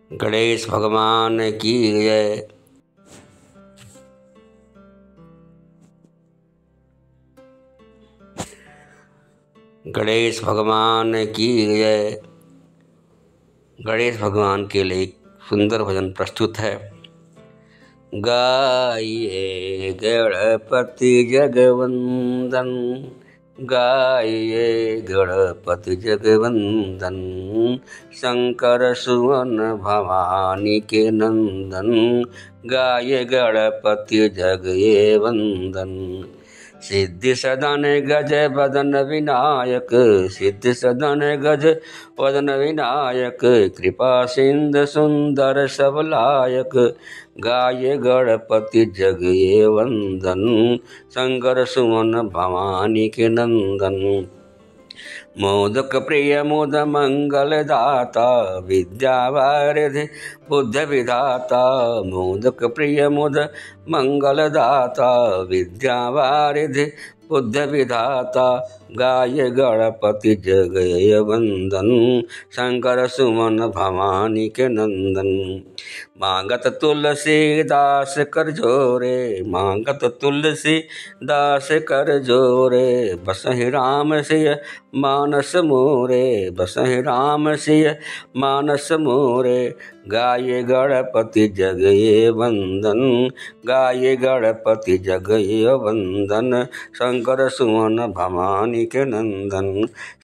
गणेश भगवान की जय। गणेश भगवान की जय। गणेश भगवान के लिए एक सुंदर भजन प्रस्तुत है। गाइए गणपति जगवंदन, गाइए गणपति जगवंदन, शंकर सुवन भवानी के नंदन, गाइए गणपति जगये वंदन। सिद्धि सदन गज वदन विनायक, सिद्धि सदन गज वदन विनायक, कृपा सिंधु सुंदर सब लायक, गाये गणपति जगये वंदन, शंकर सुवन भवानी के नंदन। मोदक प्रिय मुद मंगल दाता, विद्यावारिधि बुद्ध विधाता, मोदक प्रिय मुद मंगल दाता, विद्यावारिधि बुद्ध विधाता, गाय गणपति जगये वंदन, शंकर सुमन भवानी के नंदन। मांगत तुलसी दास कर जोरे, मांगत तुलसी दास कर जोरे, बसहि राम सिय मानस मोरे, बसहि राम सिय मानस मोरे, गाये गणपति जगये वंदन, गाये गणपति जगये वंदन, शंकर सुवन भवानी के नंदन।